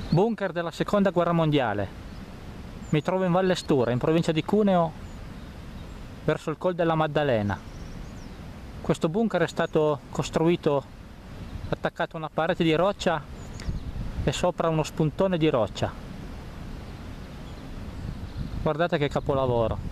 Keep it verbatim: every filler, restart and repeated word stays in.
Bunker della seconda guerra mondiale. Mi trovo in Valle Stura, in provincia di Cuneo, verso il Col della Maddalena. Questo bunker è stato costruito attaccato a una parete di roccia e sopra uno spuntone di roccia. Guardate che capolavoro.